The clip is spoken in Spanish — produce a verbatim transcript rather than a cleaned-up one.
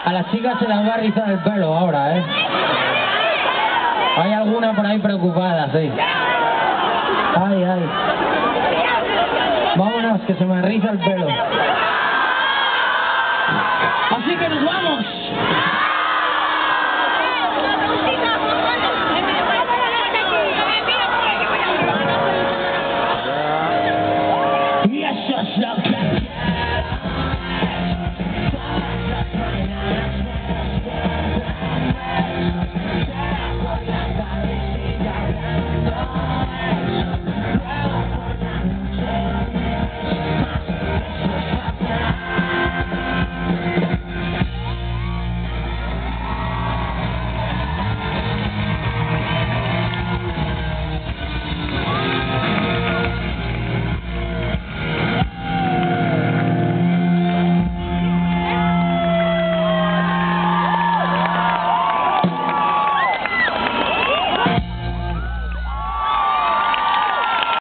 A las chicas se las va a rizar el pelo ahora, ¿eh? Hay alguna por ahí preocupada, sí. Ay, ay. Vámonos, que se me riza el pelo. Así que nos vamos.